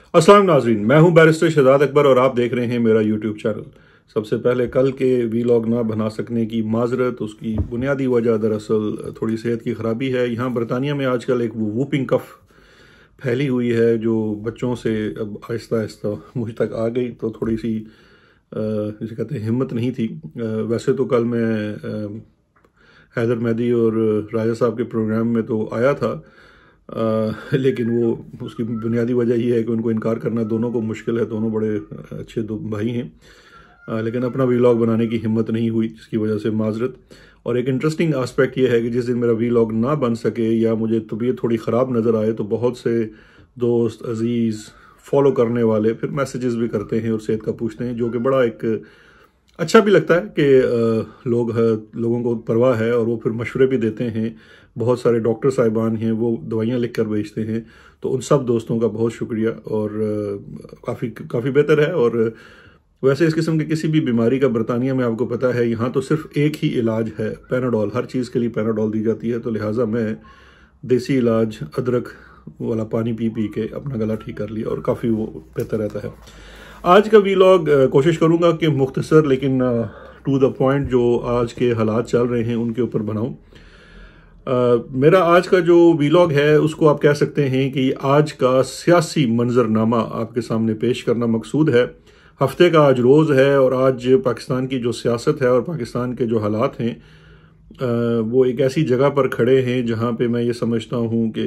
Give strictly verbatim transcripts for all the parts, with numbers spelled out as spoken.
अस्सलाम नाज़रीन, मैं हूं बैरिस्टर शहजाद अकबर और आप देख रहे हैं मेरा यूट्यूब चैनल। सबसे पहले कल के वीलॉग ना बना सकने की माजरत। उसकी बुनियादी वजह दरअसल थोड़ी सेहत की ख़राबी है। यहाँ बरतानिया में आजकल एक वूपिंग कफ फैली हुई है जो बच्चों से अब आहिस्ता आहिस्ता मुझ तक आ गई, तो थोड़ी सी जिसे कहते हैं हिम्मत नहीं थी। वैसे तो कल मैं हैदर मेहदी और राजा साहब के प्रोग्राम में तो आया था, आ, लेकिन वो उसकी बुनियादी वजह ये है कि उनको इनकार करना दोनों को मुश्किल है। दोनों बड़े अच्छे दो भाई हैं, आ, लेकिन अपना वीलॉग बनाने की हिम्मत नहीं हुई, जिसकी वजह से माजरत। और एक इंटरेस्टिंग एस्पेक्ट ये है कि जिस दिन मेरा वीलॉग ना बन सके या मुझे तबीयत थोड़ी ख़राब नज़र आए तो बहुत से दोस्त अजीज़ फॉलो करने वाले फिर मैसेजेस भी करते हैं और सेहत का पूछते हैं, जो कि बड़ा एक अच्छा भी लगता है कि लोग लोगों को परवाह है और वो फिर मशवरे भी देते हैं। बहुत सारे डॉक्टर साहिबान हैं, वो दवाइयाँ लिख कर बेचते हैं, तो उन सब दोस्तों का बहुत शुक्रिया। और काफ़ी काफ़ी बेहतर है। और वैसे इस किस्म की किसी भी बीमारी का बरतानिया में आपको पता है यहाँ तो सिर्फ एक ही इलाज है, पैनाडोल। हर चीज़ के लिए पैनाडोल दी जाती है, तो लिहाजा मैं देसी इलाज अदरक वाला पानी पी पी के अपना गला ठीक कर लिया और काफ़ी वो बेहतर रहता है। आज का वीलॉग कोशिश करूँगा कि मुख्तसर लेकिन टू द पॉइंट जो आज के हालात चल रहे हैं उनके ऊपर बनाऊँ। मेरा आज का जो वीलॉग है उसको आप कह सकते हैं कि आज का सियासी मंजरनामा आपके सामने पेश करना मकसूद है। हफ्ते का आज रोज़ है और आज पाकिस्तान की जो सियासत है और पाकिस्तान के जो हालात हैं वो एक ऐसी जगह पर खड़े हैं जहाँ पे मैं ये समझता हूँ कि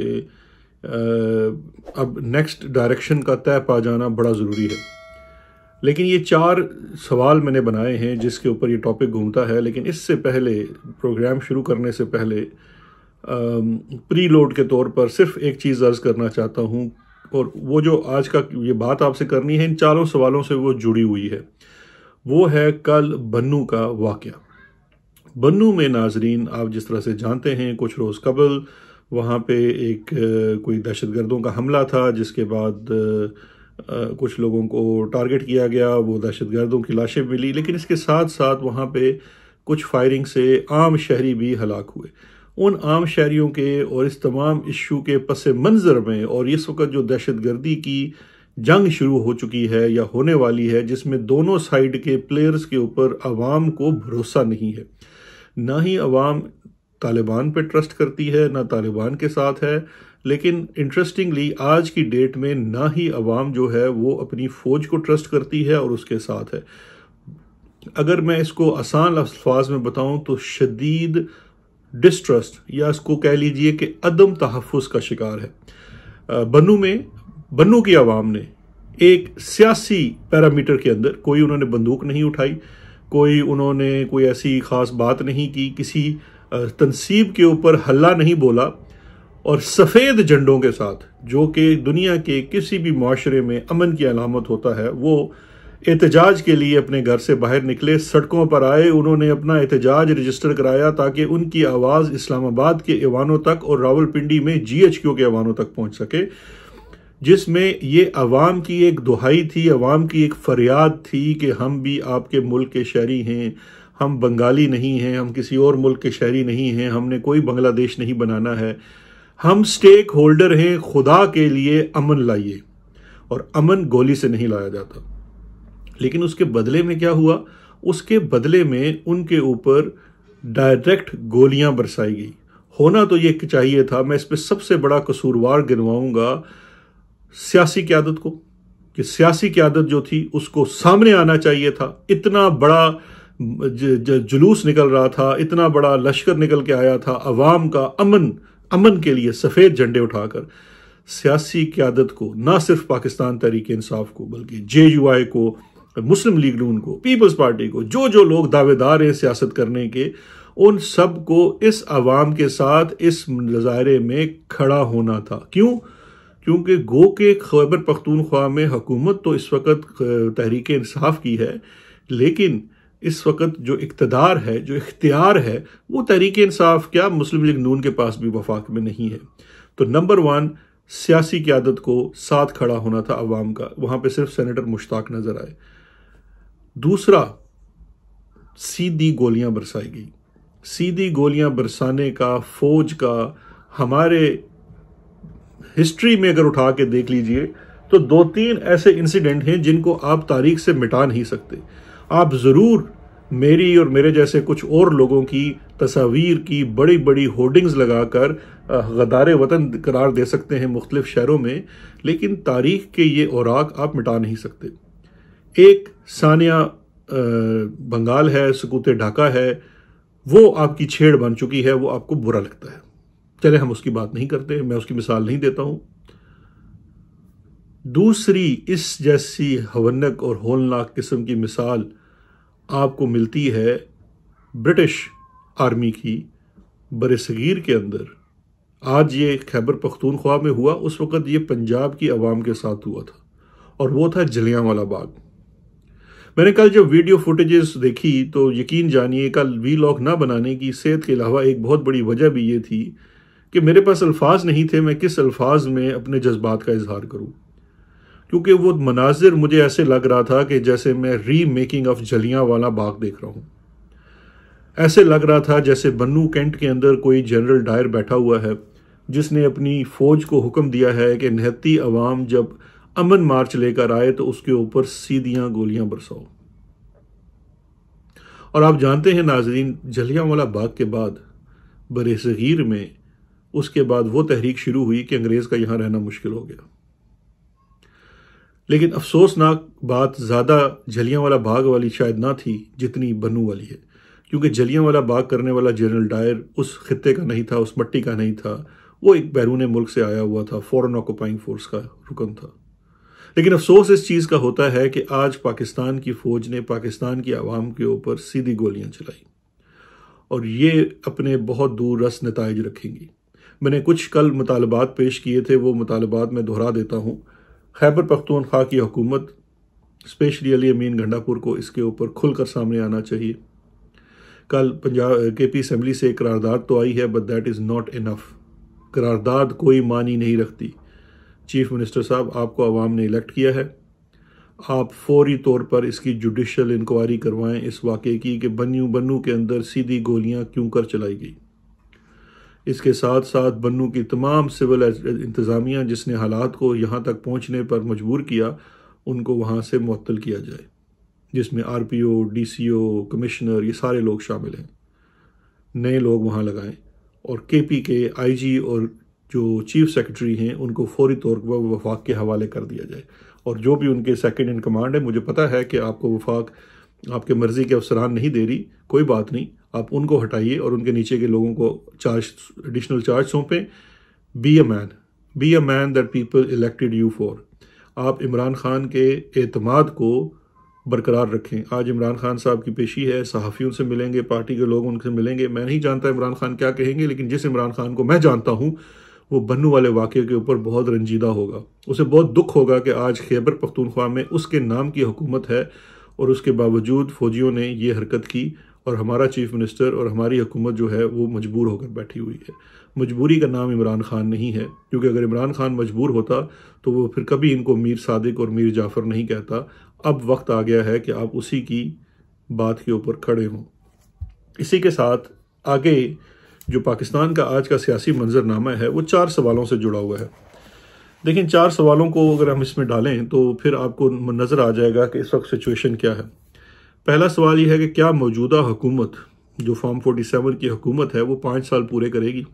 अब नेक्स्ट डायरेक्शन का तय पा जाना बड़ा ज़रूरी है। लेकिन ये चार सवाल मैंने बनाए हैं जिसके ऊपर ये टॉपिक घूमता है। लेकिन इससे पहले, प्रोग्राम शुरू करने से पहले प्री लोड के तौर पर सिर्फ एक चीज़ अर्ज़ करना चाहता हूँ, और वो जो आज का ये बात आपसे करनी है इन चारों सवालों से वो जुड़ी हुई है। वो है कल बन्नू का वाक़या। बन्नू में नाजरीन, आप जिस तरह से जानते हैं, कुछ रोज़ कबल वहाँ पे एक कोई दहशतगर्दों का हमला था, जिसके बाद कुछ लोगों को टारगेट किया गया, वो दहशतगर्दों की लाशें मिली। लेकिन इसके साथ साथ वहाँ पे कुछ फायरिंग से आम शहरी भी हलाक हुए। उन आम शहरियों के और इस तमाम इशू के पस मंज़र में और इस वक्त जो दहशतगर्दी की जंग शुरू हो चुकी है या होने वाली है, जिसमें दोनों साइड के प्लेयर्स के ऊपर अवाम को भरोसा नहीं है। ना ही अवाम तालिबान पे ट्रस्ट करती है, ना तालिबान के साथ है। लेकिन इंटरेस्टिंगली आज की डेट में ना ही अवाम जो है वो अपनी फ़ौज को ट्रस्ट करती है और उसके साथ है। अगर मैं इसको आसान अल्फाज में बताऊं तो शदीद डिस्ट्रस्ट, या इसको कह लीजिए कि अदम तहफ़्फ़ुज़ का शिकार है। बन्नू में बन्नू की आवाम ने एक सियासी पैरामीटर के अंदर कोई उन्होंने बंदूक नहीं उठाई, कोई उन्होंने कोई ऐसी ख़ास बात नहीं की, किसी तनसीब के ऊपर हल्ला नहीं बोला, और सफ़ेद झंडों के साथ, जो कि दुनिया के किसी भी माशरे में अमन की अलामत होता है, वो एहतजाज के लिए अपने घर से बाहर निकले, सड़कों पर आए। उन्होंने अपना एहतजाज रजिस्टर कराया ताकि उनकी आवाज़ इस्लामाबाद के ऐवानों तक और रावलपिंडी में जी एच क्यू के ऐवानों तक पहुंच सके, जिसमें ये अवाम की एक दुहाई थी, अवाम की एक फरियाद थी कि हम भी आपके मुल्क के शहरी हैं, हम बंगाली नहीं हैं, हम किसी और मुल्क के शहरी नहीं हैं, हमने कोई बांग्लादेश नहीं बनाना है, हम स्टेक होल्डर हैं, खुदा के लिए अमन लाइए। और अमन गोली से नहीं लाया जाता। लेकिन उसके बदले में क्या हुआ? उसके बदले में उनके ऊपर डायरेक्ट गोलियां बरसाई गई। होना तो ये चाहिए था, मैं इस पर सबसे बड़ा कसूरवार गिनवाऊंगा सियासी क़यादत को, कि सियासी क़यादत जो थी उसको सामने आना चाहिए था। इतना बड़ा ज, ज, जुलूस निकल रहा था, इतना बड़ा लश्कर निकल के आया था अवाम का अमन अमन के लिए सफ़ेद झंडे उठाकर। सियासी क़यादत को, ना सिर्फ पाकिस्तान तहरीक इंसाफ को, बल्कि जे यू आई को, मुस्लिम लीग नून को, पीपल्स पार्टी को, जो जो लोग दावेदार हैं सियासत करने के, उन सब को इस अवाम के साथ इस मुजाहरे में खड़ा होना था। क्यों? क्योंकि गो के खैबर पख्तूनख्वा में हुकूमत तो इस वक्त तहरीक इंसाफ की है, लेकिन इस वक्त जो इक़्तिदार है, जो इख्तियार है, वो तहरीक इंसाफ क्या मुस्लिम लीग नून के पास भी वफाक में नहीं है। तो नंबर वन, सियासी क़यादत को साथ खड़ा होना था अवाम का। वहाँ पे सिर्फ सेनेटर मुश्ताक नज़र आए। दूसरा, सीधी गोलियां बरसाई गई। सीधी गोलियां बरसाने का फौज का हमारे हिस्ट्री में अगर उठा के देख लीजिए तो दो तीन ऐसे इंसिडेंट हैं जिनको आप तारीख से मिटा नहीं सकते। आप ज़रूर मेरी और मेरे जैसे कुछ और लोगों की तस्वीर की बड़ी बड़ी होर्डिंग्स लगाकर गदारे वतन करार दे सकते हैं मुख्तलिफ शहरों में, लेकिन तारीख के ये औराक आप मिटा नहीं सकते। एक सानिया बंगाल है, सकूते ढाका है, वो आपकी छेड़ बन चुकी है, वो आपको बुरा लगता है। चले हम उसकी बात नहीं करते, मैं उसकी मिसाल नहीं देता हूं। दूसरी इस जैसी हवन्नक और होलनाक किस्म की मिसाल आपको मिलती है ब्रिटिश आर्मी की बरसगीर के अंदर। आज ये खैबर पख्तूनख्वा में हुआ, उस वक़्त ये पंजाब की आवाम के साथ हुआ था, और वो था जलियांवाला बाग। मैंने कल जब वीडियो फुटेजेस देखी तो यकीन जानिए कल वीलॉग ना बनाने की सेहत के अलावा एक बहुत बड़ी वजह भी ये थी कि मेरे पास अल्फाज नहीं थे, मैं किस अल्फाज में अपने जज्बात का इजहार करूं, क्योंकि वो मनाजिर मुझे ऐसे लग रहा था कि जैसे मैं रीमेकिंग ऑफ जलियांवाला बाग देख रहा हूं। ऐसे लग रहा था जैसे बन्नू कैंट के अंदर कोई जनरल डायर बैठा हुआ है जिसने अपनी फौज को हुक्म दिया है कि निहत्ती अवाम जब अमन मार्च लेकर आए तो उसके ऊपर सीधियां गोलियां बरसाओ। और आप जानते हैं नाजरीन, जलियांवाला बाग के बाद बरसगीर में उसके बाद वो तहरीक शुरू हुई कि अंग्रेज का यहां रहना मुश्किल हो गया। लेकिन अफसोसनाक बात ज़्यादा जलियांवाला बाग वाली शायद ना थी जितनी बन्नू वाली है, क्योंकि जलियांवाला बाग करने वाला जनरल डायर उस खित्ते का नहीं था, उस मट्टी का नहीं था, वो एक बैरून मुल्क से आया हुआ था, फॉरेन ऑक्युपाइंग फोर्स का रुकन था। लेकिन अफसोस इस चीज़ का होता है कि आज पाकिस्तान की फ़ौज ने पाकिस्तान की आवाम के ऊपर सीधी गोलियां चलाई, और ये अपने बहुत दूर रस नताइज रखेंगी। मैंने कुछ कल मुतालबात पेश किए थे, वो मुतालबात मैं दोहरा देता हूँ। खैबर पख्तूनख्वा की हुकूमत, स्पेशली अली अमीन गंडापुर को इसके ऊपर खुलकर सामने आना चाहिए। कल पंजाब के पी असम्बली से एक करारदाद तो आई है, but that is not enough. करारदाद कोई मानी नहीं रखती। चीफ मिनिस्टर साहब, आपको आवाम ने इलेक्ट किया है, आप फौरी तौर पर इसकी जुडिशल इंक्वायरी करवाएं इस वाक़े की कि बन्नू बन्नू के अंदर सीधी गोलियां क्यों कर चलाई गई। इसके साथ साथ बन्नू की तमाम सिविल इंतज़ामिया जिसने हालात को यहाँ तक पहुँचने पर मजबूर किया, उनको वहाँ से मुअत्तल किया जाए, जिसमें R P O, D C O, commissioner, ये सारे लोग शामिल हैं। नए लोग वहाँ लगाएं, और के पी के आई जी और जो चीफ सेक्रेटरी हैं उनको फौरी तौर पर वफाक के हवाले कर दिया जाए। और जो भी उनके सेकंड इन कमांड है, मुझे पता है कि आपको वफाक आपके मर्जी के अफसरान नहीं दे रही, कोई बात नहीं, आप उनको हटाइए और उनके नीचे के लोगों को चार्ज एडिशनल चार्ज सौंपें। Be a man, be a man that people elected you for. आप इमरान खान के एतमाद को बरकरार रखें। आज इमरान खान साहब की पेशी है, सहाफ़ियों से मिलेंगे, पार्टी के लोग उनसे मिलेंगे। मैं नहीं जानता इमरान खान क्या कहेंगे, लेकिन जिस इमरान खान को मैं जानता हूँ वो बन्नू वाले वाक़े के ऊपर बहुत रंजीदा होगा। उसे बहुत दुख होगा कि आज खैबर पख्तूनख्वा में उसके नाम की हुकूमत है और उसके बावजूद फ़ौजियों ने ये हरकत की, और हमारा चीफ मिनिस्टर और हमारी हुकूमत जो है वो मजबूर होकर बैठी हुई है। मजबूरी का नाम इमरान खान नहीं है, क्योंकि अगर इमरान खान मजबूर होता तो वो फिर कभी इनको मीर सादिक और मीर जाफ़र नहीं कहता। अब वक्त आ गया है कि आप उसी की बात के ऊपर खड़े हों। इसी के साथ आगे जो पाकिस्तान का आज का सियासी मंजरनामा है वो चार सवालों से जुड़ा हुआ है। लेकिन चार सवालों को अगर हम इसमें डालें तो फिर आपको नज़र आ जाएगा कि इस वक्त सिचुएशन क्या है। पहला सवाल ये है कि क्या मौजूदा हुकूमत जो फॉर्म सैंतालीस की हुकूमत है वो पाँच साल पूरे करेगी।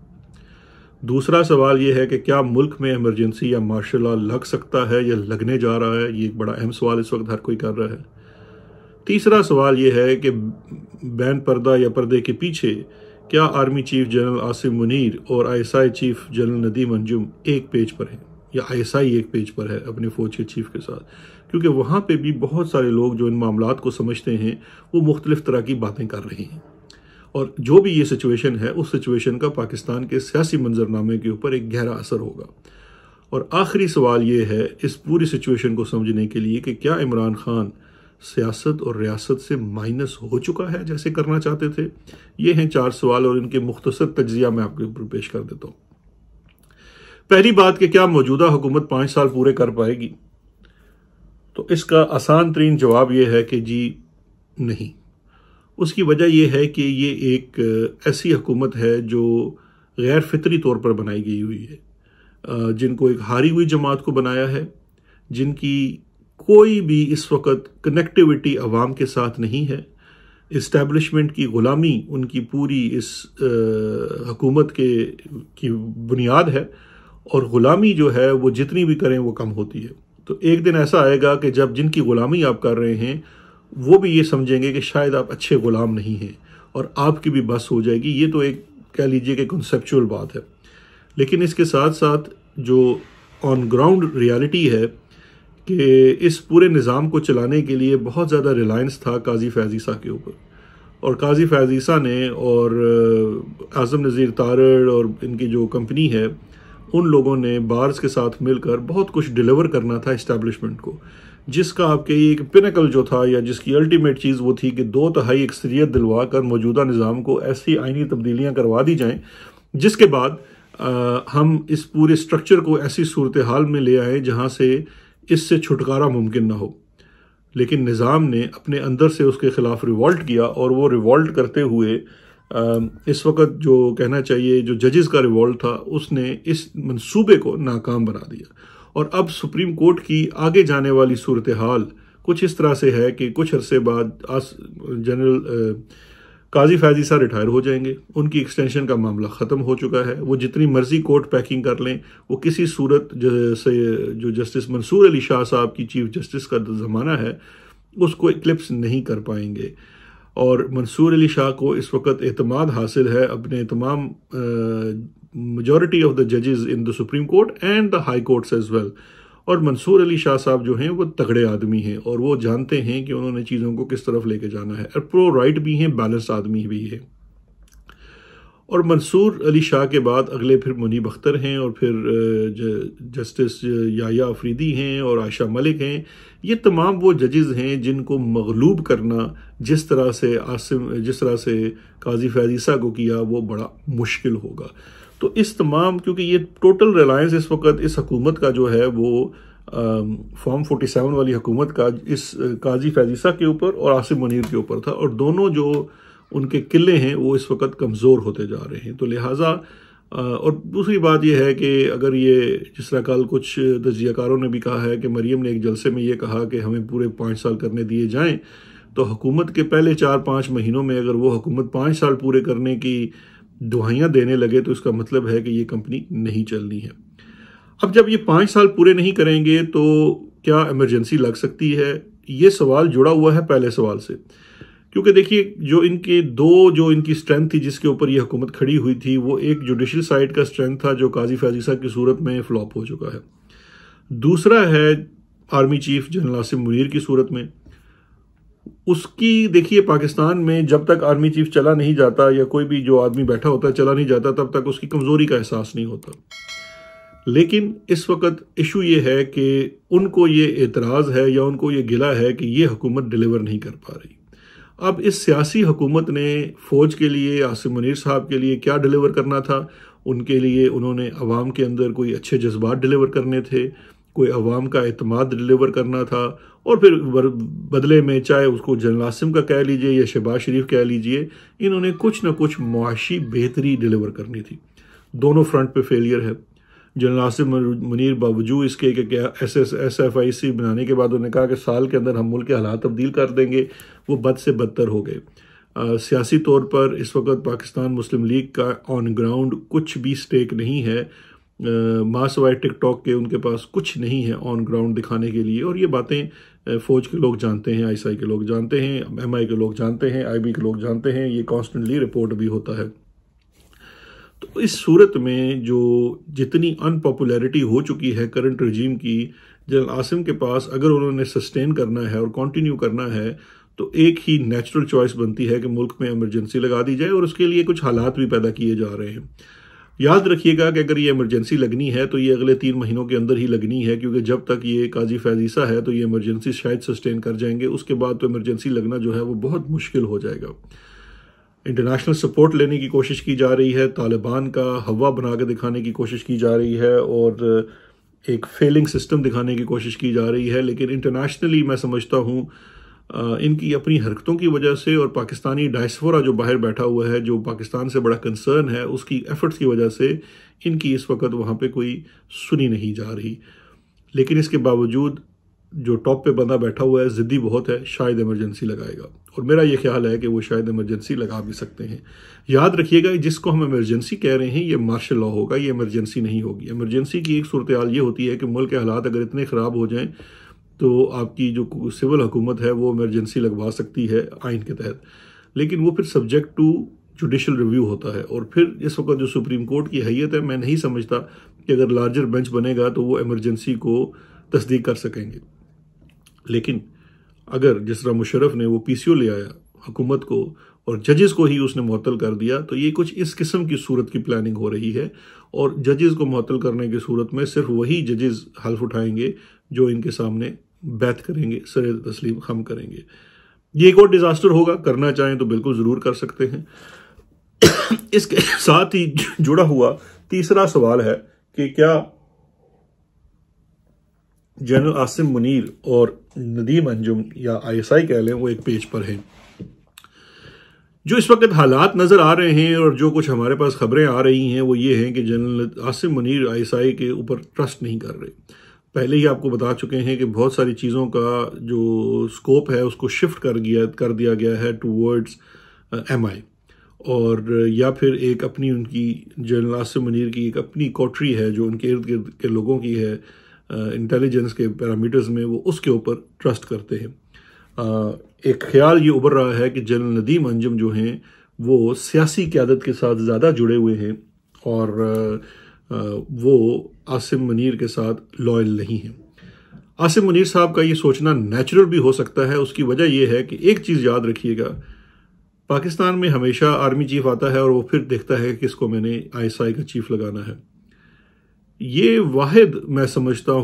दूसरा सवाल ये है कि क्या मुल्क में इमरजेंसी या मार्शल लॉ लग सकता है या लगने जा रहा है। ये एक बड़ा अहम सवाल इस वक्त हर कोई कर रहा है। तीसरा सवाल ये है कि बैन पर्दा या पर्दे के पीछे क्या army chief general Asim Munir और I S I chief general Nadeem Anjum एक पेज पर हैं, या आई एस आई एक पेज पर है अपने फौज के चीफ के साथ। क्योंकि वहाँ पे भी बहुत सारे लोग जो इन मामलात को समझते हैं वो मुख्तलिफ तरह की बातें कर रहे हैं, और जो भी ये सिचुएशन है उस सिचुएशन का पाकिस्तान के सियासी मंजरनामे के ऊपर एक गहरा असर होगा। और आखिरी सवाल ये है इस पूरी सिचुएशन को समझने के लिए कि क्या इमरान खान सियासत और रियासत से माइनस हो चुका है जैसे करना चाहते थे। ये हैं चार सवाल, और इनके मुख्तसर तज्जिया मैं आपके ऊपर पेश कर देता हूँ। पहली बात कि क्या मौजूदा हुकूमत पाँच साल पूरे कर पाएगी, तो इसका आसान तरीन जवाब यह है कि जी नहीं। उसकी वजह यह है कि ये एक ऐसी हुकूमत है जो गैर फितरी तौर पर बनाई गई हुई है, जिनको एक हारी हुई जमात को बनाया है, जिनकी कोई भी इस वक्त कनेक्टिविटी अवाम के साथ नहीं है। इस्टेब्लिशमेंट की ग़ुलामी उनकी पूरी इस हुकूमत के की बुनियाद है, और ग़ुलामी जो है वो जितनी भी करें वो कम होती है। तो एक दिन ऐसा आएगा कि जब जिनकी ग़ुलामी आप कर रहे हैं वो भी ये समझेंगे कि शायद आप अच्छे ग़ुलाम नहीं हैं और आपकी भी बस हो जाएगी। ये तो एक कह लीजिए कि कॉन्सेप्चुअल बात है, लेकिन इसके साथ साथ जो ऑन ग्राउंड रियलिटी है कि इस पूरे निज़ाम को चलाने के लिए बहुत ज़्यादा रिलायंस था काजी फैज़ ईसा के ऊपर, और काजी फैज़ ईसा ने और आज़म नज़ीर तारड़ और इनकी जो कंपनी है उन लोगों ने बार्स के साथ मिलकर बहुत कुछ डिलीवर करना था इस्टेब्लिशमेंट को, जिसका आपके एक पिनकल जो था या जिसकी अल्टीमेट चीज़ वो थी कि दो तिहाई अक्सरियत दिलवा कर मौजूदा निज़ाम को ऐसी आइनी तब्दीलियाँ करवा दी जाएँ जिसके बाद आ, हम इस पूरे स्ट्रक्चर को ऐसी सूरत हाल में ले आए जहाँ से इससे छुटकारा मुमकिन ना हो। लेकिन निज़ाम ने अपने अंदर से उसके ख़िलाफ़ रिवॉल्ट किया, और वो रिवॉल्ट करते हुए इस वक्त जो कहना चाहिए जो जजेस का रिवॉल्ट था उसने इस मंसूबे को नाकाम बना दिया। और अब सुप्रीम कोर्ट की आगे जाने वाली सूरत हाल कुछ इस तरह से है कि कुछ अरसे बाद जनरल काजी फैज़ ईसा रिटायर हो जाएंगे, उनकी एक्सटेंशन का मामला ख़त्म हो चुका है। वो जितनी मर्जी कोर्ट पैकिंग कर लें, वो किसी सूरत जैसे जो जस्टिस मंसूर अली शाह साहब की चीफ जस्टिस का ज़माना है उसको इक्लिप्स नहीं कर पाएंगे। और मंसूर अली शाह को इस वक्त एतमाद हासिल है अपने तमाम मेजॉरिटी ऑफ द जजेस in the supreme court and the high courts as well. और मंसूर अली शाह साहब जो हैं वो तगड़े आदमी हैं और वो जानते हैं कि उन्होंने चीज़ों को किस तरफ लेके जाना है, और प्रो राइट भी हैं, बैलेंस आदमी भी है। और मंसूर अली शाह के बाद अगले फिर मुनीब अख्तर हैं, और फिर जस्टिस याया अफरीदी हैं और आयशा मलिक हैं। ये तमाम वो जजेस हैं जिनको मगलूब करना जिस तरह से आसिम जिस तरह से काजी फैज़ ईसा को किया वो बड़ा मुश्किल होगा। तो इस तमाम क्योंकि ये टोटल रिलायंस इस वक्त इस हुकूमत का जो है वो फॉर्म फोर्टी सेवन वाली हुकूमत का इस काजी फैज़ ईसा के ऊपर और आसिम मुनीर के ऊपर था, और दोनों जो उनके किले हैं वो इस वक्त कमज़ोर होते जा रहे हैं। तो लिहाजा और दूसरी बात यह है कि अगर ये जिस तरह कल कुछ तजियाकारों ने भी कहा है कि मरीम ने एक जलसे में ये कहा कि हमें पूरे पाँच साल करने दिए जाएं, तो हुकूमत के पहले चार पाँच महीनों में अगर वो हुकूमत पाँच साल पूरे करने की दुहाइयाँ देने लगे तो इसका मतलब है कि ये कंपनी नहीं चलनी है। अब जब ये पाँच साल पूरे नहीं करेंगे तो क्या इमरजेंसी लग सकती है, ये सवाल जुड़ा हुआ है पहले सवाल से। क्योंकि देखिए जो इनके दो जो इनकी स्ट्रेंथ थी जिसके ऊपर ये हुकूमत खड़ी हुई थी, वो एक जुडिशल साइड का स्ट्रेंथ था जो काजी फैज़ ईसा की सूरत में फ्लॉप हो चुका है। दूसरा है army chief general Asim Munir की सूरत में। उसकी देखिए पाकिस्तान में जब तक आर्मी चीफ चला नहीं जाता या कोई भी जो आदमी बैठा होता चला नहीं जाता तब तक उसकी कमज़ोरी का एहसास नहीं होता। लेकिन इस वक्त इशू ये है कि उनको ये एतराज़ है या उनको ये गिला है कि ये हुकूमत डिलीवर नहीं कर पा रही। अब इस सियासी हुकूमत ने फ़ौज के लिए आसिम मुनीर साहब के लिए क्या डिलीवर करना था, उनके लिए उन्होंने अवाम के अंदर कोई अच्छे जज्बात डिलीवर करने थे, कोई अवाम का एतमाद डिलीवर करना था, और फिर बदले में चाहे उसको जनरल आसिम का कह लीजिए या शहबाज शरीफ कह लीजिए, इन्होंने कुछ ना कुछ मुआशी बेहतरी डिलीवर करनी थी। दोनों फ्रंट पे फेलियर है। जनरल आसिम मुनीर बावजूद इसके कि क्या S S S F I C बनाने के बाद उन्होंने कहा कि साल के अंदर हम मुल्क के हालात तब्दील कर देंगे, वो बद से बदतर हो गए। सियासी तौर पर इस वक्त पाकिस्तान मुस्लिम लीग का ऑन ग्राउंड कुछ भी स्टेक नहीं है, मासवाई टिकटॉक के उनके पास कुछ नहीं है ऑन ग्राउंड दिखाने के लिए। और ये बातें फ़ौज के लोग जानते हैं, आई एस आई के लोग जानते हैं, एम आई के लोग जानते हैं, आई बी के लोग जानते हैं, ये कॉन्स्टेंटली रिपोर्ट भी होता है। तो इस सूरत में जो जितनी अनपॉपुलैरिटी हो चुकी है करंट रजीम की, जनरल आसिम के पास अगर उन्होंने सस्टेन करना है और कंटिन्यू करना है तो एक ही नेचुरल चॉइस बनती है कि मुल्क में इमरजेंसी लगा दी जाए, और उसके लिए कुछ हालात भी पैदा किए जा रहे हैं। याद रखिएगा कि अगर ये इमरजेंसी लगनी है तो ये अगले तीन महीनों के अंदर ही लगनी है, क्योंकि जब तक ये काजी फैज़ ईसा है तो ये इमरजेंसी शायद सस्टेन कर जाएंगे, उसके बाद तो इमरजेंसी लगना जो है वो बहुत मुश्किल हो जाएगा। इंटरनेशनल सपोर्ट लेने की कोशिश की जा रही है, तालिबान का हवा बना के दिखाने की कोशिश की जा रही है, और एक फेलिंग सिस्टम दिखाने की कोशिश की जा रही है। लेकिन इंटरनेशनली मैं समझता हूँ इनकी अपनी हरकतों की वजह से और पाकिस्तानी डायस्पोरा जो बाहर बैठा हुआ है, जो पाकिस्तान से बड़ा कंसर्न है, उसकी एफर्ट्स की वजह से इनकी इस वक्त वहाँ पे कोई सुनी नहीं जा रही। लेकिन इसके बावजूद जो टॉप पे बंदा बैठा हुआ है ज़िद्दी बहुत है, शायद इमरजेंसी लगाएगा। और मेरा ये ख्याल है कि वो शायद इमरजेंसी लगा भी सकते हैं। याद रखिएगा, जिसको हम इमरजेंसी कह रहे हैं ये मार्शल लॉ होगा, ये इमरजेंसी नहीं होगी। इमरजेंसी की एक सूरत हाल ये होती है कि मुल्क के हालात अगर इतने ख़राब हो जाएं तो आपकी जो सिविल हुकूमत है वो इमरजेंसी लगवा सकती है आइन के तहत, लेकिन वो फिर सब्जेक्ट टू जुडिशल रिव्यू होता है। और फिर इस वक्त जो सुप्रीम कोर्ट की हैयत है, मैं नहीं समझता कि अगर लार्जर बेंच बनेगा तो वो इमरजेंसी को तस्दीक कर सकेंगे। लेकिन अगर जिस तरह मुशर्रफ ने वो पीसीओ ले आया हुकूमत को और जजेस को ही उसने मुअत्तल कर दिया, तो ये कुछ इस किस्म की सूरत की प्लानिंग हो रही है। और जजेस को मुअत्तल करने की सूरत में सिर्फ वही जजेस हल्फ उठाएंगे जो इनके सामने बैत करेंगे, सरे तस्लीम खम करेंगे। ये एक और डिजास्टर होगा, करना चाहें तो बिल्कुल ज़रूर कर सकते हैं। इसके साथ ही जुड़ा हुआ तीसरा सवाल है कि क्या जनरल आसिम मुनीर और नदीम अंजुम या आईएसआई कह लें वो एक पेज पर हैं। जो इस वक्त हालात नज़र आ रहे हैं और जो कुछ हमारे पास खबरें आ रही हैं वो ये हैं कि जनरल आसिम मुनीर आईएसआई के ऊपर ट्रस्ट नहीं कर रहे। पहले ही आपको बता चुके हैं कि बहुत सारी चीज़ों का जो स्कोप है उसको शिफ्ट कर गया कर दिया गया है टूवर्ड्स एमआई, और या फिर एक अपनी उनकी जनरल आसिम मुनीर की एक अपनी कोटरी है जो उनके इर्द गिर्द के लोगों की है, इंटेलिजेंस के पैरामीटर्स में वो उसके ऊपर ट्रस्ट करते हैं। आ, एक ख्याल ये उभर रहा है कि जनरल नदीम अंजुम जो हैं वो सियासी क़यादत के साथ ज़्यादा जुड़े हुए हैं और आ, वो आसिम मुनीर के साथ लॉयल नहीं हैं। आसिम मुनीर साहब का ये सोचना नेचुरल भी हो सकता है। उसकी वजह यह है कि एक चीज़ याद रखिएगा, पाकिस्तान में हमेशा आर्मी चीफ आता है और वो फिर देखता है कि किसको मैंने आईएसआई का चीफ लगाना है। ये वाहिद मैं समझता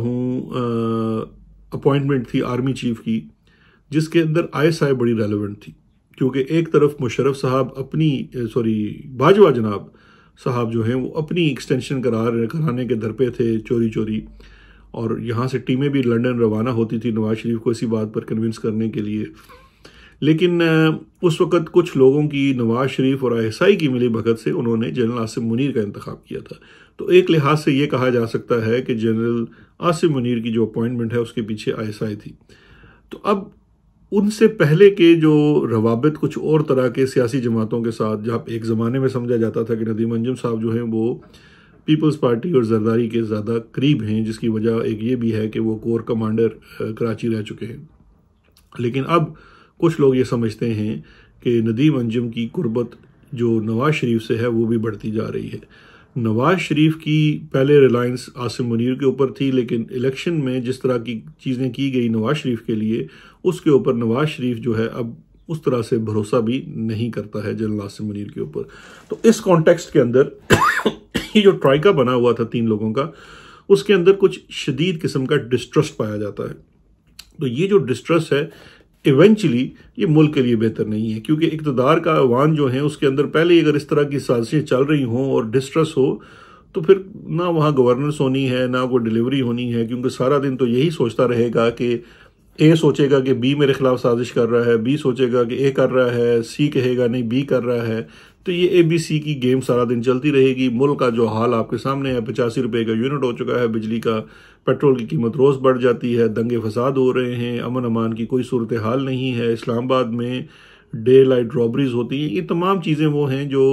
हूँ अपॉइंटमेंट थी आर्मी चीफ की जिसके अंदर आईएसआई बड़ी रेलेवेंट थी, क्योंकि एक तरफ मुशर्रफ साहब अपनी सॉरी बाजवा जनाब साहब जो हैं वो अपनी एक्सटेंशन करा कराने के दर पे थे चोरी चोरी, और यहाँ से टीमें भी लंदन रवाना होती थी नवाज शरीफ को इसी बात पर कन्विंस करने के लिए। लेकिन उस वक़्त कुछ लोगों की नवाज शरीफ और आईएसआई की मिली भगत से उन्होंने जनरल आसिम मुनीर का इंतखाब किया था। तो एक लिहाज से ये कहा जा सकता है कि जनरल आसिम मुनीर की जो अपॉइंटमेंट है उसके पीछे आईएसआई थी। तो अब उनसे पहले के जो रवाबित कुछ और तरह के सियासी जमातों के साथ, जहाँ एक ज़माने में समझा जाता था कि नदीम अंजुम साहब जो हैं वो पीपल्स पार्टी और जरदारी के ज़्यादा करीब हैं, जिसकी वजह एक ये भी है कि वो कोर कमांडर कराची रह चुके हैं। लेकिन अब कुछ लोग ये समझते हैं कि नदीम अंजुम की कुर्बत जो नवाज शरीफ से है वो भी बढ़ती जा रही है। नवाज शरीफ की पहले रिलायंस आसिम मुनीर के ऊपर थी, लेकिन इलेक्शन में जिस तरह की चीज़ें की गई नवाज शरीफ के लिए, उसके ऊपर नवाज शरीफ जो है अब उस तरह से भरोसा भी नहीं करता है जनरल आसिम मुनीर के ऊपर। तो इस कॉन्टेक्स्ट के अंदर ये जो ट्राइका बना हुआ था तीन लोगों का, उसके अंदर कुछ शदीद किस्म का डिस्ट्रस्ट पाया जाता है। तो ये जो डिस्ट्रस्ट है इवेंचुअली ये मुल्क के लिए बेहतर नहीं है, क्योंकि इक़्तिदार का अवान जो है उसके अंदर पहले ही अगर इस तरह की साजिशें चल रही हों और डिस्ट्रेस हो तो फिर ना वहाँ गवर्नेंस होनी है ना कोई डिलीवरी होनी है, क्योंकि सारा दिन तो यही सोचता रहेगा कि ए सोचेगा कि बी मेरे खिलाफ साजिश कर रहा है, बी सोचेगा कि ए कर रहा है, सी कहेगा नहीं बी कर रहा है। तो ये ए बी सी की गेम सारा दिन चलती रहेगी। मुल्क का जो हाल आपके सामने है, पचासी रुपए का यूनिट हो चुका है बिजली का, पेट्रोल की कीमत रोज़ बढ़ जाती है, दंगे फसाद हो रहे हैं, अमन अमान की कोई सूरत हाल नहीं है, इस्लामाबाद में डे लाइट रॉबरीज होती हैं। ये तमाम चीज़ें वो हैं जो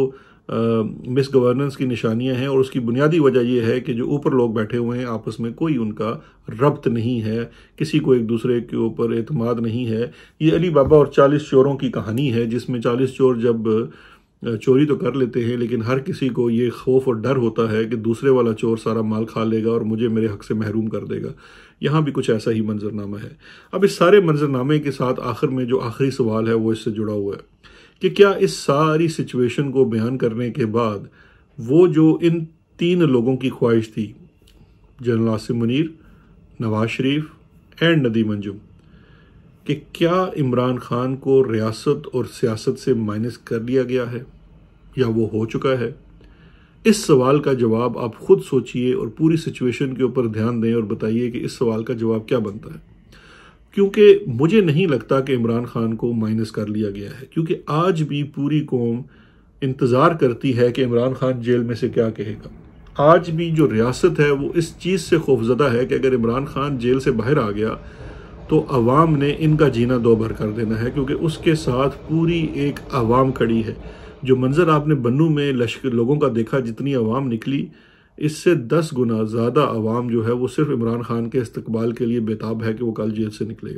मिस गवर्नेंस की निशानियां हैं, और उसकी बुनियादी वजह यह है कि जो ऊपर लोग बैठे हुए हैं आपस में कोई उनका रब्त नहीं है, किसी को एक दूसरे के ऊपर एतमाद नहीं है। ये अली बाबा और चालीस चोरों की कहानी है, जिसमें चालीस चोर जब चोरी तो कर लेते हैं लेकिन हर किसी को ये खौफ और डर होता है कि दूसरे वाला चोर सारा माल खा लेगा और मुझे मेरे हक से महरूम कर देगा। यहाँ भी कुछ ऐसा ही मंजरनामा है। अब इस सारे मंजरनामे के साथ आखिर में जो आखिरी सवाल है वो इससे जुड़ा हुआ है कि क्या इस सारी सिचुएशन को बयान करने के बाद वो जो इन तीन लोगों की ख्वाहिश थी, जनरल आसिम मुनीर, नवाज शरीफ एंड नदीम अंजुम, कि क्या इमरान खान को रियासत और सियासत से माइनस कर लिया गया है या वो हो चुका है? इस सवाल का जवाब आप खुद सोचिए और पूरी सिचुएशन के ऊपर ध्यान दें और बताइए कि इस सवाल का जवाब क्या बनता है। क्योंकि मुझे नहीं लगता कि इमरान खान को माइनस कर लिया गया है, क्योंकि आज भी पूरी कौम इंतज़ार करती है कि इमरान खान जेल में से क्या कहेगा। आज भी जो रियासत है वो इस चीज़ से खौफजदा है कि अगर इमरान खान जेल से बाहर आ गया तो अवाम ने इनका जीना दो भर कर देना है, क्योंकि उसके साथ पूरी एक अवाम खड़ी है। जो मंजर आपने बन्नू में लश्कर लोगों का देखा, जितनी अवाम निकली, इससे दस गुना ज़्यादा अवाम जो है वो सिर्फ इमरान खान के इस्तकबाल के लिए बेताब है कि वो कल जेल से निकलेगा।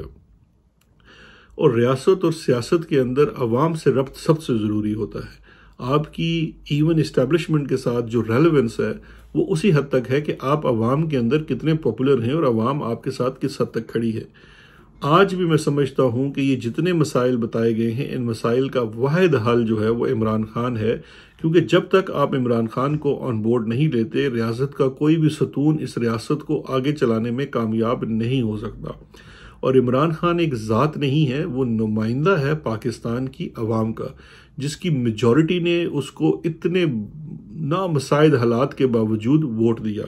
और रियासत और सियासत के अंदर अवाम से रब्त सबसे ज़रूरी होता है। आपकी इवन इस्टेब्लिशमेंट के साथ जो रेलेवेंस है वो उसी हद तक है कि आप अवाम के अंदर कितने पॉपुलर हैं और अवाम आपके साथ किस हद तक खड़ी है। आज भी मैं समझता हूँ कि ये जितने मसाइल बताए गए हैं, इन मसाइल का वाहिद हल जो है वो इमरान खान है, क्योंकि जब तक आप इमरान खान को ऑन बोर्ड नहीं लेते, रियासत का कोई भी सतून इस रियासत को आगे चलाने में कामयाब नहीं हो सकता। और इमरान खान एक ज़ात नहीं है, वो नुमाइंदा है पाकिस्तान की अवाम का, जिसकी मेजॉरिटी ने उसको इतने नामसाइद हालात के बावजूद वोट दिया।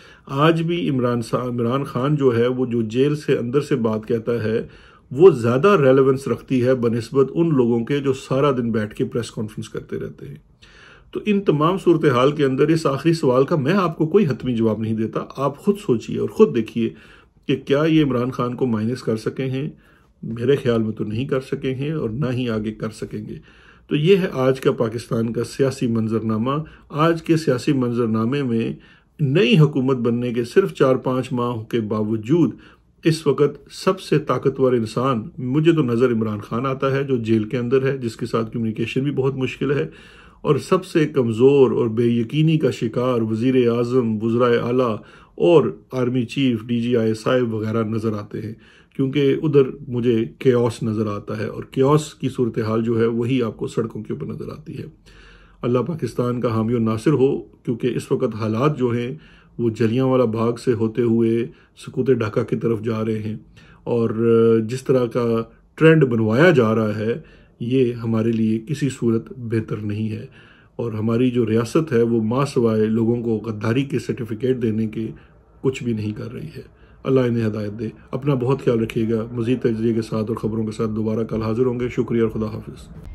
आज भी इमरान इमरान खान जो है वो जो जेल से अंदर से बात कहता है वो ज़्यादा रेलेवेंस रखती है बनिस्बत उन लोगों के जो सारा दिन बैठ के प्रेस कॉन्फ्रेंस करते रहते हैं। तो इन तमाम सूरत हाल के अंदर इस आखिरी सवाल का मैं आपको कोई हतमी जवाब नहीं देता। आप खुद सोचिए और ख़ुद देखिए कि क्या ये इमरान खान को माइनस कर सके हैं। मेरे ख्याल में तो नहीं कर सके हैं और ना ही आगे कर सकेंगे। तो ये है आज का पाकिस्तान का सियासी मंजरनामा। आज के सियासी मंजरनामे में नई हुकूमत बनने के सिर्फ चार पाँच माह के बावजूद इस वक्त सबसे ताकतवर इंसान मुझे तो नज़र इमरान खान आता है, जो जेल के अंदर है, जिसके साथ कम्युनिकेशन भी बहुत मुश्किल है। और सबसे कमज़ोर और बेयकीनी का शिकार वज़ीर आज़म, वज़राए आला और army chief, D G I साहिब वगैरह नज़र आते हैं, क्योंकि उधर मुझे केओस नज़र आता है और केओस की सूरत हाल जो है वही आपको सड़कों के ऊपर नज़र आती है। अल्लाह पाकिस्तान का हामी और नासिर हो, क्योंकि इस वक्त हालात जो हैं वो जलियांवाला बाग से होते हुए सकूत ढाका की तरफ जा रहे हैं और जिस तरह का ट्रेंड बनवाया जा रहा है ये हमारे लिए किसी सूरत बेहतर नहीं है। और हमारी जो रियासत है वो मां सवाए लोगों को गद्दारी के सर्टिफिकेट देने के कुछ भी नहीं कर रही है। अल्लाह इन्हें हदायत दे। अपना बहुत ख्याल रखिएगा। मज़ीद तजज़िये के साथ और ख़बरों के साथ दोबारा कल हाजिर होंगे। शुक्रिया और खुदा हाफिज़।